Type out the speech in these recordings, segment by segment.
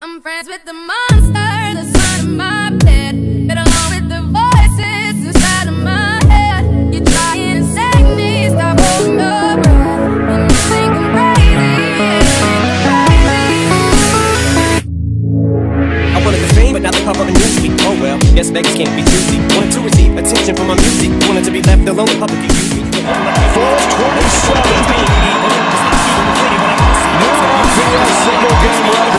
I'm friends with the monster that's under my bed, and along with the voices inside of my head. You're trying to save me, stop holding your breath. And you think I'm crazy, I wanted the fame, but now they pop up in Newsweek. Oh well, guess beggars can't be choosy. Wanted to receive attention from my music, wanted to be left alone in public, excuse me. 427. Single game run.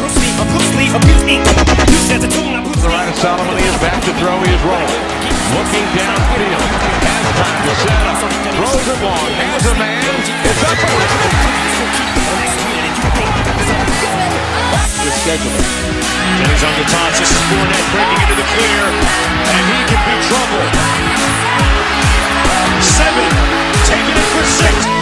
Zurina Solomon is back to throw. He is rolling. Looking downfield. Has time to set up. Throws it long. Has a man. It's up. The scheduler. Jennings on the top. This is Fournette breaking into the clear. And he can be trouble. 7. Taking it for 6.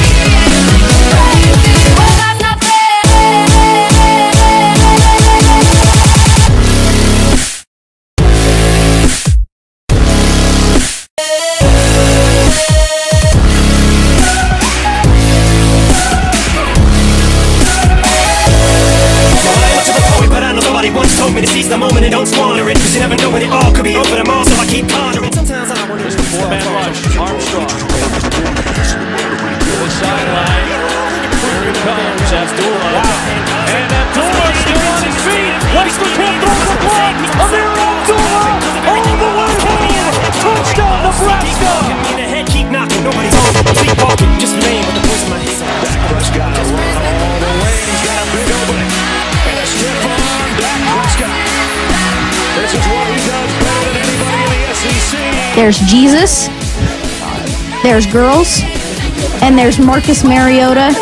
Once told me to seize the moment and don't squander it, 'cause you never know when it all could be over tomorrow, so I keep pondering. Sometimes I wonder if the four-man rush. Armstrong. To the sideline. Here he comes. Abdullah. Wow. And Abdullah still on his feet. Westbrook throws the block. Amir Abdullah all the way home. Touchdown, Nebraska. Hit me in the head, keep knocking. Nobody's home. Sleepwalking, just laying with the voice in my head. Prescott to run all the way. He's got a big opening. And a stiff arm. This is what he does better than anybody in the SEC. There's Jesus, there's girls, and there's Marcus Mariota.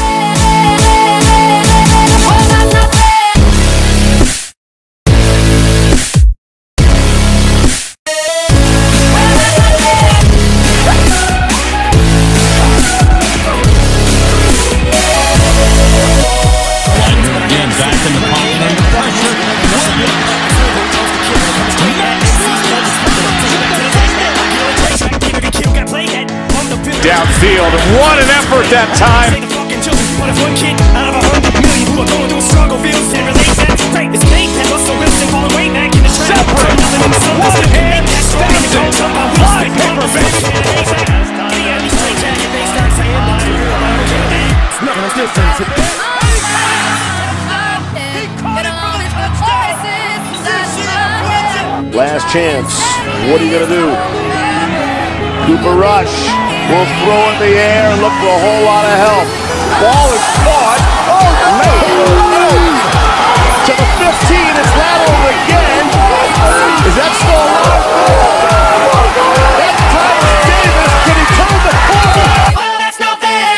Downfield, and what an effort that time! Separate! One hand stabs it! Live paper, Last chance. What are you going to do? Cooper Rush will throw in the air and look for a whole lot of help. Ball is caught. Oh, no! To the 15, it's rattled again. Is that still alive? That's Tyler Davis. Can he turn the corner? well, that's not fair.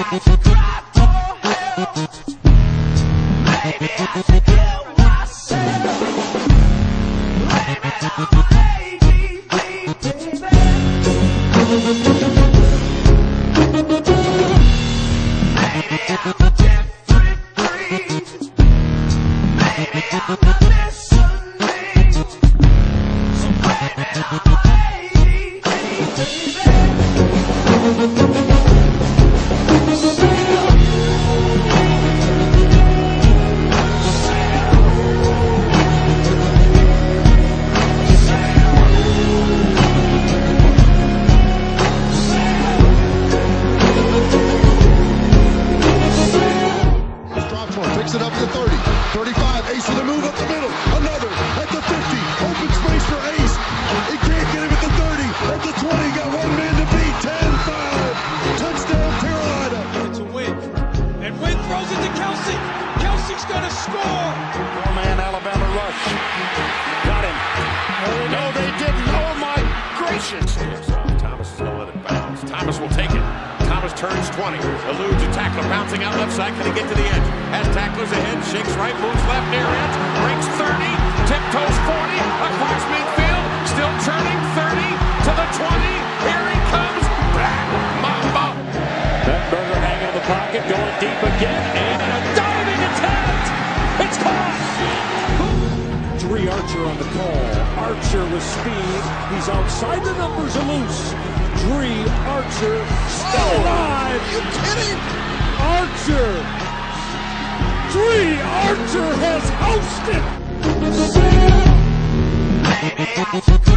Picks it up to 30, 35, Ace with a move up the middle, another at the 50, open space for Ace, he can't get him at the 30, at the 20, got one man to beat, 10-5, touchdown Carolina. It's a Wynn, and Wynn throws it to Kelsey, Kelsey's gonna score! Four-man Alabama rush, got him. No, they didn't, oh my gracious. Thomas is gonna let it bounce, Thomas will take it. Thomas turns 20, eludes a tackler, bouncing out left side, can he get to the edge? Has tacklers ahead, shakes right, moves left, near edge, breaks 30, tiptoes 40, across midfield, still turning 30, to the 20, here he comes, back, Mamba. Benberger hanging in the pocket, going deep again, and a diving attempt! It's caught! Dree Archer on the call, Archer with speed, he's outside the numbers, loose. Dree Archer still alive. Are you kidding? Archer. Dree Archer has housed it.